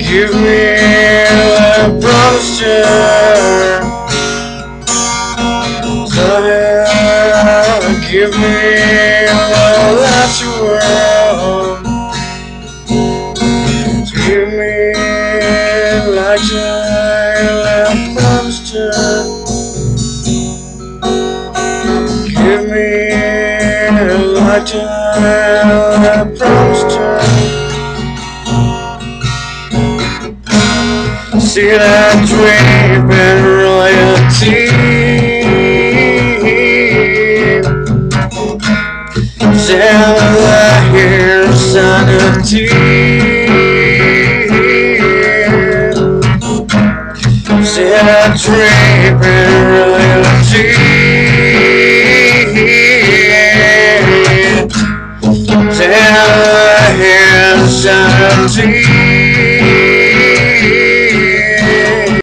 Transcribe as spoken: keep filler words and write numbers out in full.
Give me the promised year. Give me all that you want. Give me like I promised you. Give me like I promised you. See that dream, Pennyroyal Tea. Tell the hair son of tea. Say I dream Pennyroyal Tea. Tell the hair son of tea.